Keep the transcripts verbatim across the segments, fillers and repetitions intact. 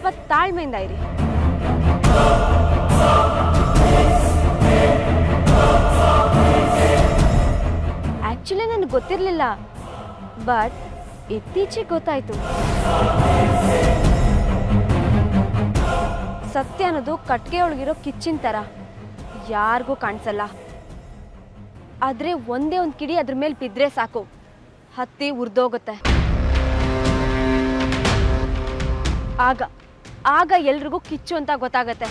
ಸ್ವಲ್ಪ ತಾಳ್ಮೆಯಿಂದ ಇರಿ. ಆಕ್ಚುಲಿ ನನಗೆ ಗೊತ್ತಿರಲಿಲ್ಲ, ಬಟ್ ಇತ್ತೀಚೆಗೆ ಗೊತ್ತಾಯ್ತು. ಸತ್ಯ ಅನ್ನೋದು ಕಟ್ಗೆ ಒಳಗಿರೋ ಕಿಚ್ಚಿನ ಥರ ಯಾರಿಗೂ ಕಾಣಿಸಲ್ಲ. ಆದರೆ ಒಂದೇ ಒಂದು ಕಿಡಿ ಅದ್ರ ಮೇಲೆ ಬಿದ್ದರೆ ಸಾಕು, ಹತ್ತಿ ಉರಿದೋಗುತ್ತೆ. ಆಗ ಆಗ ಎಲ್ರಿಗೂ ಕಿಚ್ಚು ಅಂತ ಗೊತ್ತಾಗತ್ತೆ.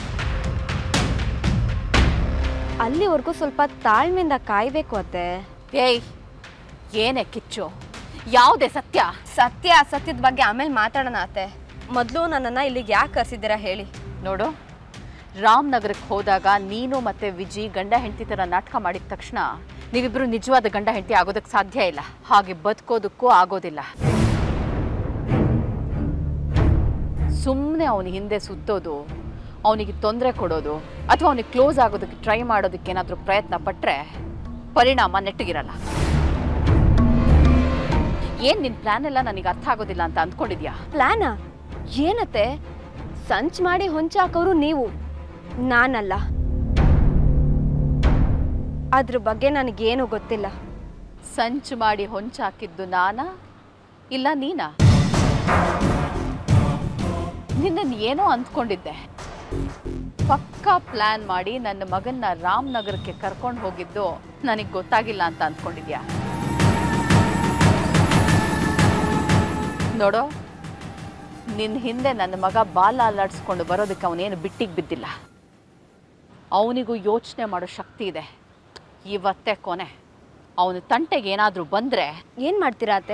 ಅಲ್ಲಿವರೆಗೂ ಸ್ವಲ್ಪ ತಾಳ್ಮೆಯಿಂದ ಕಾಯಬೇಕು ಅತ್ತೆ. ಏಯ್, ಏನೇ ಕಿಚ್ಚು? ಯಾವುದೇ ಸತ್ಯ? ಸತ್ಯ ಅಸತ್ಯದ ಬಗ್ಗೆ ಆಮೇಲೆ ಮಾತಾಡೋಣ ಅತ್ತೆ. ಮೊದಲು ನನ್ನನ್ನು ಇಲ್ಲಿಗೆ ಯಾಕೆ ಕರೆಸಿದ್ದೀರಾ ಹೇಳಿ. ನೋಡು, ರಾಮನಗರಕ್ಕೆ ಹೋದಾಗ ನೀನು ಮತ್ತೆ ವಿಜಿ ಗಂಡ ಹೆಂಡತಿ ಥರ ನಾಟಕ ಮಾಡಿದ ತಕ್ಷಣ ನೀವಿಬ್ಬರು ನಿಜವಾದ ಗಂಡ ಹೆಂಡತಿ ಆಗೋದಕ್ಕೆ ಸಾಧ್ಯ ಇಲ್ಲ. ಹಾಗೆ ಬದುಕೋದಕ್ಕೂ ಆಗೋದಿಲ್ಲ. ಸುಮ್ಮನೆ ಅವನ ಹಿಂದೆ ಸುತ್ತೋದು, ಅವನಿಗೆ ತೊಂದರೆ ಕೊಡೋದು ಅಥವಾ ಅವನಿಗೆ ಕ್ಲೋಸ್ ಆಗೋದಕ್ಕೆ ಟ್ರೈ ಮಾಡೋದಕ್ಕೆ ಏನಾದರೂ ಪ್ರಯತ್ನ ಪಟ್ಟರೆ ಪರಿಣಾಮ ನೆಟ್ಟಗಿರಲ್ಲ. ಏನು ನಿನ್ನ ಪ್ಲ್ಯಾನ್ ಎಲ್ಲ ನನಗೆ ಅರ್ಥ ಆಗೋದಿಲ್ಲ ಅಂತ ಅಂದ್ಕೊಂಡಿದ್ಯಾ? ಪ್ಲ್ಯಾನಾ? ಏನತ್ತೆ? ಸಂಚ್ ಮಾಡಿ ಹೊಂಚಾಕೋರು ನೀವು, ನಾನಲ್ಲ. ಅದ್ರ ಬಗ್ಗೆ ನನಗೇನು ಗೊತ್ತಿಲ್ಲ. ಸಂಚು ಮಾಡಿ ಹೊಂಚಾಕಿದ್ದು ನಾನಾ ಇಲ್ಲ ನೀನಾ? ನಿನ್ನನ್ನು ಏನೋ ಅಂದ್ಕೊಂಡಿದ್ದೆ. ಪಕ್ಕಾ ಪ್ಲ್ಯಾನ್ ಮಾಡಿ ನನ್ನ ಮಗನ್ನ ರಾಮನಗರಕ್ಕೆ ಕರ್ಕೊಂಡು ಹೋಗಿದ್ದು ನನಗೆ ಗೊತ್ತಾಗಿಲ್ಲ ಅಂತ ಅಂದ್ಕೊಂಡಿದ್ಯಾ? ನೋಡೋ, ನಿನ್ನ ಹಿಂದೆ ನನ್ನ ಮಗ ಬಾಲ ಅಲ್ಲಾಡಿಸ್ಕೊಂಡು ಬರೋದಕ್ಕೆ ಅವನೇನು ಬಿಟ್ಟಿಗೆ ಬಿದ್ದಿಲ್ಲ. ಅವನಿಗೂ ಯೋಚನೆ ಮಾಡೋ ಶಕ್ತಿ ಇದೆ. ಇವತ್ತೇ ಕೊನೆ. ಅವನ ತಂಟೆಗೆ ಏನಾದರೂ ಬಂದರೆ ಏನು ಮಾಡ್ತೀರಾ ಅತ್ತೆ?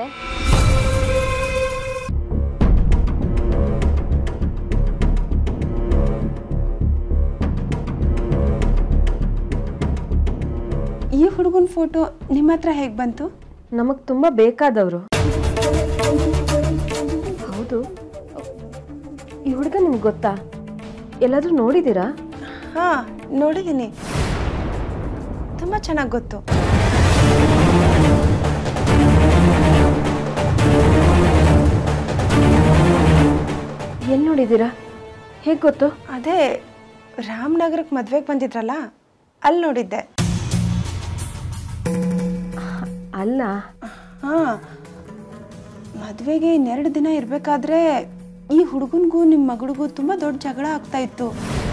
ಈ ಹುಡುಗನ ಫೋಟೋ ನಿಮ್ಮ ಹತ್ರ ಹೇಗೆ ಬಂತು? ನಮಗೆ ತುಂಬ ಬೇಕಾದವರು. ಹೌದು, ಈ ಹುಡುಗ ನಿಮ್ಗೆ ಗೊತ್ತಾ? ಎಲ್ಲಾದರೂ ನೋಡಿದ್ದೀರಾ? ಹಾಂ, ನೋಡಿದ್ದೀನಿ. ತುಂಬ ಚೆನ್ನಾಗಿ ಗೊತ್ತು. ಎಲ್ಲಿ ನೋಡಿದ್ದೀರಾ? ಹೇಗೆ ಗೊತ್ತು? ಅದೇ ರಾಮನಗರಕ್ಕೆ ಮದುವೆಗೆ ಬಂದಿದ್ರಲ್ಲ, ಅಲ್ಲಿ ನೋಡಿದ್ದೆ. ಅಲ್ಲ. ಹಾಂ, ಮದುವೆಗೆ ಇನ್ನೆರಡು ದಿನ ಇರಬೇಕಾದ್ರೆ ಈ ಹುಡುಗನಿಗೂ ನಿಮ್ಮ ಮಗಳಿಗೂ ತುಂಬ ದೊಡ್ಡ ಜಗಳ ಆಗ್ತಾ ಇತ್ತು.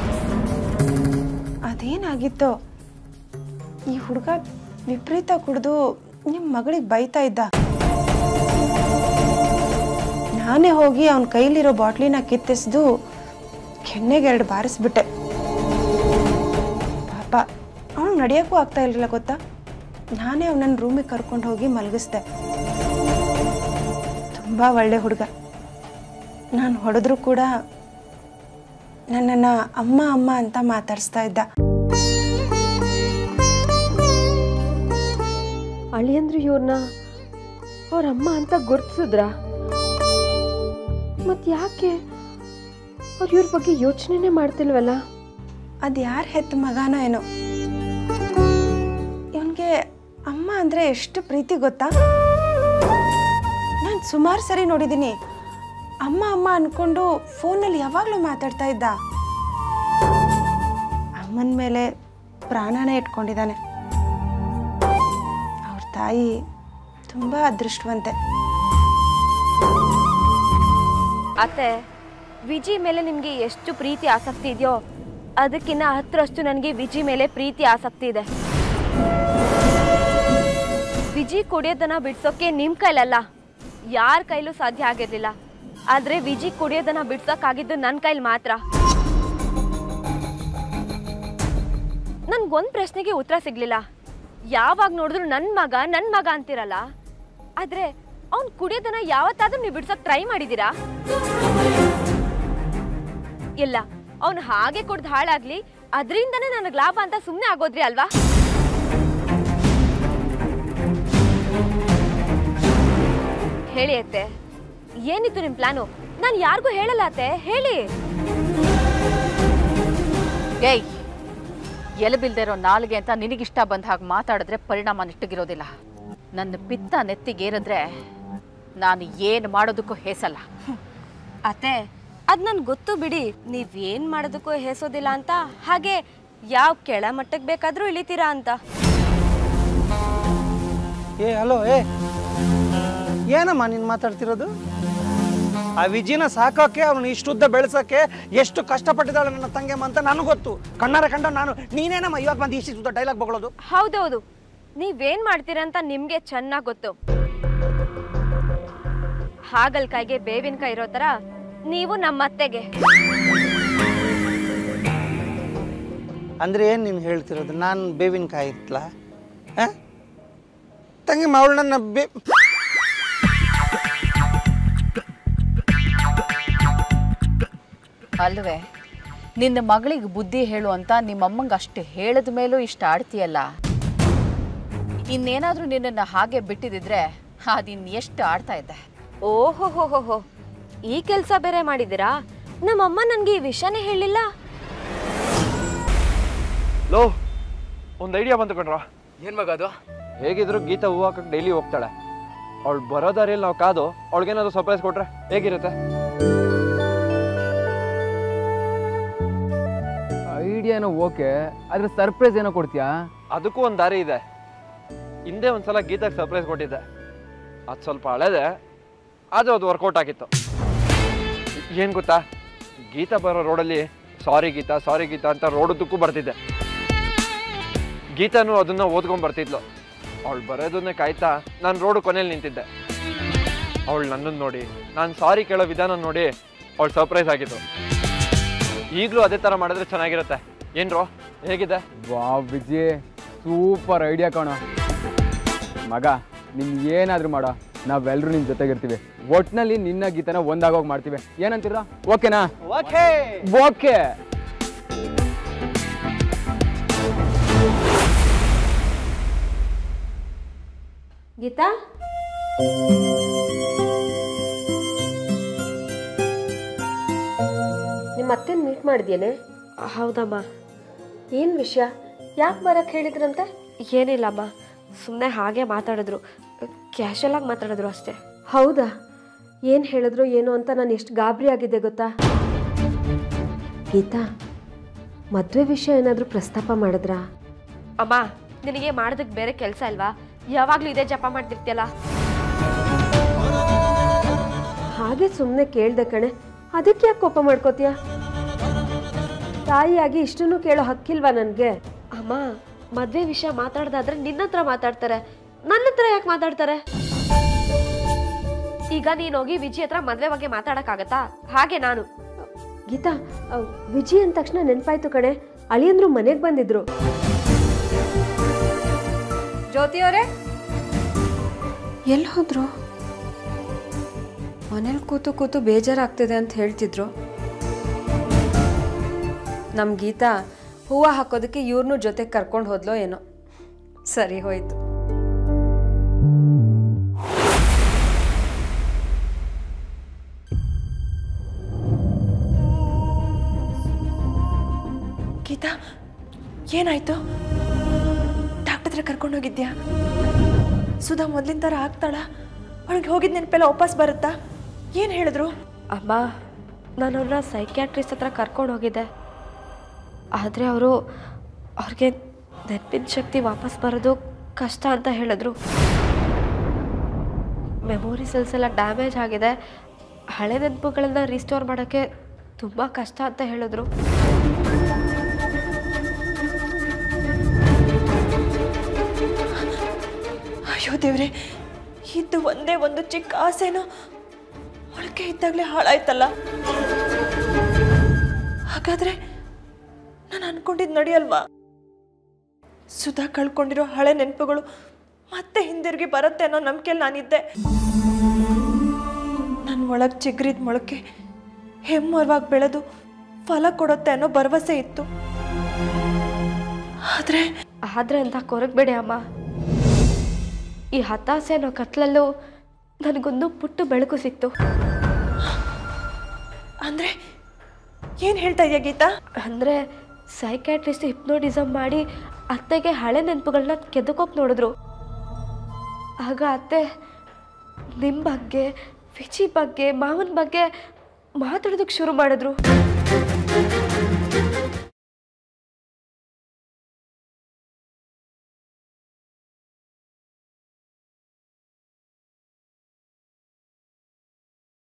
ಅದೇನಾಗಿತ್ತು? ಈ ಹುಡುಗ ವಿಪರೀತ ಕುಡಿದು ನಿಮ್ಮ ಮಗಳಿಗೆ ಬೈತಾ ಇದ್ದ. ನಾನೇ ಹೋಗಿ ಅವನ ಕೈಲಿರೋ ಬಾಟ್ಲಿನ ಕಿತ್ತಿಸ್ದು ಕೆನ್ನೆಗೆ ಎರಡು ಬಾರಿಸ್ಬಿಟ್ಟೆ. ಪಾಪ ಅವನು ನಡೆಯೋಕ್ಕೂ ಆಗ್ತಾ ಇರಲಿಲ್ಲ ಗೊತ್ತಾ. ನಾನೇ ಅವನನ್ನು ರೂಮಿಗೆ ಕರ್ಕೊಂಡು ಹೋಗಿ ಮಲಗಿಸ್ದೆ. ತುಂಬ ಒಳ್ಳೆ ಹುಡುಗ. ನಾನು ಹೊಡೆದ್ರೂ ಕೂಡ ನನ್ನನ್ನು ಅಮ್ಮ ಅಮ್ಮ ಅಂತ ಮಾತಾಡಿಸ್ತಾ ಇದ್ದ. ಅಳಿಯಂದ್ರು ಇವ್ರನ್ನ ಅವ್ರ ಅಮ್ಮ ಅಂತ ಗುರ್ತಿಸಿದ್ರ? ಮತ್ ಯಾಕೆ ಅವ್ರ ಇವ್ರ ಬಗ್ಗೆ ಯೋಚನೆ ಮಾಡ್ತಿಲ್ವಲ್ಲ? ಅದು ಯಾರು ಹೆತ್ತ ಮಗನೋ ಏನೋ. ಇವನಿಗೆ ಅಮ್ಮ ಅಂದರೆ ಎಷ್ಟು ಪ್ರೀತಿ ಗೊತ್ತಾ? ನಾನು ಸುಮಾರು ಸರಿ ನೋಡಿದ್ದೀನಿ. ಅಮ್ಮ ಅಮ್ಮ ಅಂದ್ಕೊಂಡು ಫೋನಲ್ಲಿ ಯಾವಾಗಲೂ ಮಾತಾಡ್ತಾ ಇದ್ದ. ಅಮ್ಮನ ಮೇಲೆ ಪ್ರಾಣನೇ ಇಟ್ಕೊಂಡಿದ್ದಾನೆ. ಅವ್ರ ತಾಯಿ ತುಂಬ ಅದೃಷ್ಟವಂತೆ. ಅತ್ತೆ, ವಿಜಿ ಮೇಲೆ ನಿಮಗೆ ಎಷ್ಟು ಪ್ರೀತಿ ಆಸಕ್ತಿ ಇದೆಯೋ ಅದಕ್ಕಿಂತ ಹತ್ತರಷ್ಟು ನನಗೆ ವಿಜಿ ಮೇಲೆ ಪ್ರೀತಿ ಆಸಕ್ತಿ ಇದೆ. ವಿಜಿ ಕುಡಿಯೋದನ್ನ ಬಿಡ್ಸೋಕೆ ನಿಮ್ಮ ಕೈಲಲ್ಲ, ಯಾರ ಕೈಲೂ ಸಾಧ್ಯ ಆಗಿರಲಿಲ್ಲ. ಆದರೆ ವಿಜಿ ಕುಡಿಯೋದನ್ನ ಬಿಡ್ಸೋಕ್ಕಾಗಿದ್ದು ನನ್ನ ಕೈಲಿ ಮಾತ್ರ. ನನ್ಗೊಂದು ಪ್ರಶ್ನೆಗೆ ಉತ್ತರ ಸಿಗ್ಲಿಲ್ಲ. ಯಾವಾಗ ನೋಡಿದ್ರು ನನ್ನ ಮಗ ನನ್ನ ಮಗ ಅಂತಿರಲ್ಲ, ಆದರೆ ಅವ್ನು ಕುಡಿಯೋದನ್ನ ಯಾವತ್ತಾದ್ರೂ ನೀವು ಬಿಡ್ಸೋಕೆ ಟ್ರೈ ಮಾಡಿದ್ದೀರಾ? ಇಲ್ಲ, ಅವನು ಹಾಗೆ ಕುಡ್ದು ಹಾಳಾಗ್ಲಿ, ಅದರಿಂದನೇ ನನಗೆ ಲಾಭ ಅಂತ ಸುಮ್ಮನೆ ಆಗೋದ್ರಿ ಅಲ್ವಾ? ಹೇಳಿ ಅತ್ತೆ, ಏನಿತ್ತು ನಿಮ್ಮ ಪ್ಲಾನು? ನಾನು ಯಾರಿಗೂ ಹೇಳಲ್ಲ ಅತ್ತೆ, ಹೇಳಿ. ಏಯ್, ಎಲೆ ಬಿಲ್ದಿರೋ ನಾಲ್ಗೆ ಅಂತ ನಿನಗಿಷ್ಟ ಬಂದ ಹಾಗೆ ಮಾತಾಡಿದ್ರೆ ಪರಿಣಾಮ ನೆಟ್ಟಗಿರೋದಿಲ್ಲ. ನನ್ನ ಪಿತ್ತ ನೆತ್ತಿಗೇರಿದ್ರೆ ನಾನು ಏನು ಮಾಡೋದಕ್ಕೂ ಹೇಸಲ್ಲ. ಅತ್ತೆ, ಅದು ನನ್ಗೆ ಗೊತ್ತು ಬಿಡಿ, ನೀವೇನು ಮಾಡೋದಕ್ಕೂ ಹೇಸೋದಿಲ್ಲ ಅಂತ. ಹಾಗೆ ಯಾವ ಕೆಳ ಮಟ್ಟಕ್ಕೆ ಬೇಕಾದರೂ ಇಳಿತೀರಾ ಅಂತ. ಏ ಹಲೋ, ಏ ಏನಮ್ಮ ನೀನು ಮಾತಾಡ್ತಿರೋದು? ಆ ವಿಜಿನ ಸಾಕೋಕೆ ಅವನು ಇಷ್ಟುದ್ದ ಬೆಳೆಸೋಕ್ಕೆ ಎಷ್ಟು ಕಷ್ಟಪಟ್ಟಿದ್ದಾಳೆ ನನ್ನ ತಂಗೆಮ್ಮ ಅಂತ ನನಗೆ ಗೊತ್ತು. ಕಣ್ಣಾರೆ ಕಂಡ ನಾನು. ನೀನೇನಮ್ಮ ಇವಾಗ ಬಂದು ಇಷ್ಟು ಉದ್ದ ಡೈಲಾಗ್ ಬಗಳೋದು? ಹೌದೌದು, ನೀವೇನು ಮಾಡ್ತೀರಾ ಅಂತ ನಿಮಗೆ ಚೆನ್ನಾಗಿ ಗೊತ್ತು. ಹಾಗಲ್ಕಾಯಿಗೆ ಬೇವಿನಕಾಯಿ ಇರೋ ಥರ ನೀವು ನಮ್ಮ ಅತ್ತೆಗೆ. ಅಂದರೆ ಏನು ನೀನು ಹೇಳ್ತಿರೋದು? ನಾನು ಬೇವಿನಕಾಯಿ ಇತ್ತಲ? ಹಾಂ ತಂಗಿಮ್ಮ, ಅವಳು ನನ್ನ ಬೇ ಅಲ್ವೇ, ನಿನ್ನ ಮಗಳಿಗೆ ಬುದ್ಧಿ ಹೇಳು ಅಂತ ನಿಮ್ಮಮ್ಮಂಗೆ ಅಷ್ಟು ಹೇಳಿದ ಮೇಲೂ ಇಷ್ಟ ಆಡ್ತೀಯಲ್ಲ. ಇನ್ನೇನಾದರೂ ನಿನ್ನನ್ನು ಹಾಗೆ ಬಿಟ್ಟಿದ್ರೆ ಅದಿನ್ ಎಷ್ಟು ಆಡ್ತಾ ಇದ್ದೆ. ಓಹೋ ಹೋ ಹೋ ಹೋ, ಈ ಕೆಲಸ ಬೇರೆ ಮಾಡಿದ್ದೀರಾ? ನಮ್ಮಮ್ಮ ನನಗೆ ಈ ವಿಷಯನೇ ಹೇಳಿಲ್ಲ. ಲೋ, ಒಂದು ಐಡಿಯಾ ಬಂತು ಕಣ್ರ. ಏನ್ ಮಗ ಅದು? ಹೇಗಿದ್ರು ಗೀತಾ ಹೂ ಹಾಕಕ್ಕೆ ಡೈಲಿ ಹೋಗ್ತಾಳೆ. ಅವಳು ಬರೋ ದಾರಿಯಲ್ಲಿ ನಾವು ಕಾದು ಅವಳಿಗೇನಾದ್ರು ಸರ್ಪ್ರೈಸ್ ಕೊಟ್ರೆ ಹೇಗಿರುತ್ತೆ? ಐಡಿಯಾ ಏನೋ ಓಕೆ, ಆದ್ರೆ ಸರ್ಪ್ರೈಸ್ ಏನೋ ಕೊಡ್ತೀಯಾ? ಅದಕ್ಕೂ ಒಂದು ದಾರಿ ಇದೆ. ಹಿಂದೆ ಒಂದ್ಸಲ ಗೀತಾಗೆ ಸರ್ಪ್ರೈಸ್ ಕೊಟ್ಟಿದ್ದೆ. ಅದು ಸ್ವಲ್ಪ ಹಳೆದೆ, ಆದರೆ ಅದು ವರ್ಕೌಟ್ ಆಗಿತ್ತು. ಏನು ಗೊತ್ತಾ, ಗೀತಾ ಬರೋ ರೋಡಲ್ಲಿ ಸಾರಿ ಗೀತಾ ಸಾರಿ ಗೀತಾ ಅಂತ ರೋಡುದ್ದಕ್ಕೂ ಬರ್ತಿದ್ದೆ. ಗೀತಾನು ಅದನ್ನು ಓದ್ಕೊಂಡು ಬರ್ತಿದ್ಲು. ಅವಳು ಬರೋದನ್ನೇ ಕಾಯ್ತಾ ನಾನು ರೋಡು ಕೊನೆಯಲ್ಲಿ ನಿಂತಿದ್ದೆ. ಅವಳು ನನ್ನನ್ನು ನೋಡಿ, ನಾನು ಸಾರಿ ಕೇಳೋ ವಿಧಾನ ನೋಡಿ ಅವಳು ಸರ್ಪ್ರೈಸ್ ಆಗಿತ್ತು. ಈಗಲೂ ಅದೇ ಥರ ಮಾಡಿದ್ರೆ ಚೆನ್ನಾಗಿರುತ್ತೆ. ಏನ್ರೋ, ಹೇಗಿದೆ? ವಾ ವಿಜಯ್, ಸೂಪರ್ ಐಡಿಯಾ ಕಾಣೋ ಮಗ. ನಿನ್ ಏನಾದರೂ ಮಾಡೋ, ನಾವೆಲ್ಲರೂ ನಿನ್ನ ಜೊತೆಗಿರ್ತೀವಿ. ಒಟ್ಟಿನಲ್ಲಿ ನಿನ್ನ ಗೀತನ ಒಂದಾಗೋಗಿ ಮಾಡ್ತೀವಿ. ಏನಂತೀರಾ? ಓಕೆನಾ? Okay okay. ಗೀತಾ, ನಿಮ್ಮ ಅತ್ತೆನ ಮೀಟ್ ಮಾಡಿದ್ಯೇನೆ? ಹೌದಮ್ಮ. ಏನು ವಿಷಯ? ಯಾಕೆ ಬರಕ್ಕೆ ಹೇಳಿದ್ರಂತೆ? ಏನಿಲ್ಲಮ್ಮ, ಸುಮ್ಮನೆ ಹಾಗೆ ಮಾತಾಡಿದ್ರು, ಕ್ಯಾಶುವಲ್ ಆಗಿ ಮಾತಾಡಿದ್ರು ಅಷ್ಟೇ. ಹೌದಾ? ಏನು ಹೇಳಿದ್ರು ಏನು ಅಂತ ನಾನು ಎಷ್ಟು ಗಾಬರಿ ಆಗಿದ್ದೆ ಗೊತ್ತಾ? ಗೀತಾ, ಮದುವೆ ವಿಷಯ ಏನಾದರೂ ಪ್ರಸ್ತಾಪ ಮಾಡಿದ್ರಾ? ಅಮ್ಮ, ನಿನಗೆ ಮಾಡೋದಕ್ಕೆ ಬೇರೆ ಕೆಲಸ ಅಲ್ವಾ? ಯಾವಾಗಲೂ ಇದೇ ಜಪ ಮಾಡ್ತಿರ್ತೀಯಲ್ಲ. ಹಾಗೆ ಸುಮ್ಮನೆ ಕೇಳ್ದೆ ಕಣೆ, ಅದಕ್ಕೆ ಯಾಕೆ ಕೋಪ ಮಾಡ್ಕೋತೀಯ? ತಾಯಿಯಾಗಿ ಇಷ್ಟನ್ನು ಕೇಳೋ ಹಕ್ಕಿಲ್ವಾ ನನಗೆ? ಅಮ್ಮ, ಮದುವೆ ವಿಷಯ ಮಾತಾಡ್ದಾದ್ರೆ ನಿನ್ನ ಹತ್ರ ಮಾತಾಡ್ತಾರೆ, ನನ್ನ ಹತ್ರ ಯಾಕೆ ಮಾತಾಡ್ತಾರೆ? ಈಗ ನೀನು ಹೋಗಿ ವಿಜಯ್ ಹತ್ರ ಮದುವೆ ಬಗ್ಗೆ ಮಾತಾಡೋಕ್ಕಾಗತ್ತಾ? ಹಾಗೆ ನಾನು. ಗೀತಾ, ವಿಜಯ್ ಅಂದ ತಕ್ಷಣ ನೆನಪಾಯ್ತು ಕಣೆ, ಅಳಿಯಂದ್ರು ಮನೆಗೆ ಬಂದಿದ್ರು. ಜ್ಯೋತಿ ಅವರೇ, ಎಲ್ಲಿ ಹೋದ್ರು? ಮನೇಲಿ ಕೂತು ಕೂತು ಬೇಜಾರಾಗ್ತಿದೆ ಅಂತ ಹೇಳ್ತಿದ್ರು. ನಮ್ಮ ಗೀತಾ ಹೂವು ಹಾಕೋದಕ್ಕೆ ಇವ್ರನ್ನೂ ಜೊತೆಗೆ ಕರ್ಕೊಂಡು ಹೋದ್ಲೋ ಏನೋ. ಸರಿ ಹೋಯ್ತು. ಗೀತಾ, ಏನಾಯ್ತು? ಡಾಕ್ಟರ್ ಹತ್ರ ಕರ್ಕೊಂಡೋಗಿದ್ಯಾ? ಸುಧಾ ಮೊದಲಿನ ಥರ ಆಗ್ತಾಳ? ಅವಳಿಗೆ ಹೋಗಿದ್ದ ನೆನಪೆಲ್ಲ ವಾಪಸ್ ಬರುತ್ತಾ? ಏನು ಹೇಳಿದ್ರು? ಅಮ್ಮ, ನಾನು ಅವ್ರನ್ನ ಸೈಕ್ಯಾಟ್ರಿಸ್ಟ್ ಹತ್ರ ಕರ್ಕೊಂಡು ಹೋಗಿದ್ದೆ. ಆದರೆ ಅವರು ಅವ್ರಿಗೆ ನೆನಪಿನ ಶಕ್ತಿ ವಾಪಸ್ ಬರೋದು ಕಷ್ಟ ಅಂತ ಹೇಳಿದ್ರು. ಮೆಮೊರಿ ಸೆಲ್ಸ್ ಎಲ್ಲ ಡ್ಯಾಮೇಜ್ ಆಗಿದೆ, ಹಳೆ ನೆನಪುಗಳನ್ನ ರಿಸ್ಟೋರ್ ಮಾಡೋಕ್ಕೆ ತುಂಬ ಕಷ್ಟ ಅಂತ ಹೇಳಿದ್ರು. ಅಯ್ಯೋ ದೇವ್ರೆ, ಇದು ಒಂದೇ ಒಂದು ಚಿಕ್ಕ ಆಸೆನೋ ಒಳಗೆ ಇದ್ದಾಗಲೇ ಹಾಳಾಯ್ತಲ್ಲ. ಹಾಗಾದ್ರೆ ನಾನು ಅನ್ಕೊಂಡಿದ್ದು ನಡೆಯಲ್ವಾ? ಸುಧಾ ಕಳ್ಕೊಂಡಿರೋ ಹಳೆ ನೆನಪುಗಳು ಮತ್ತೆ ಹಿಂದಿರುಗಿ ಬರುತ್ತೆ ಅನ್ನೋ ನಂಬಿಕೆಯಲ್ಲಿ ನಾನಿದ್ದೆ. ನನ್ನ ಒಳಗೆ ಚಿಗ್ರಿದ ಮೊಳಕೆ ಹೆಮ್ಮರವಾಗಿ ಬೆಳೆದು ಫಲ ಕೊಡುತ್ತೆ ಅನ್ನೋ ಭರವಸೆ ಇತ್ತು. ಆದ್ರೆ ಆದರೆ ಅಂತ ಕೊರಗಬೇಡಿ ಅಮ್ಮ, ಈ ಹತಾಸೆ ಅನ್ನೋ ಕತ್ಲಲ್ಲೂ ನನಗೊಂದು ಪುಟ್ಟ ಬೆಳಕು ಸಿಕ್ತು. ಅಂದ್ರೆ ಏನು ಹೇಳ್ತಾ ಇದೆಯಾ ಗೀತಾ? ಅಂದರೆ ಸೈಕ್ಯಾಟ್ರಿಸ್ಟ್ ಹಿಪ್ನೋಟಿಸಮ್ ಮಾಡಿ ಅತ್ತೆಗೆ ಹಳೆ ನೆನಪುಗಳನ್ನ ಕೆದಕೋಕ್ ನೋಡಿದ್ರು. ಆಗ ಅತ್ತೆ ನಿಮ್ಮ ಬಗ್ಗೆ, ವಿಜಿ ಬಗ್ಗೆ, ಮಾವನ ಬಗ್ಗೆ ಮಾತಾಡೋದಕ್ಕೆ ಶುರು ಮಾಡಿದ್ರು.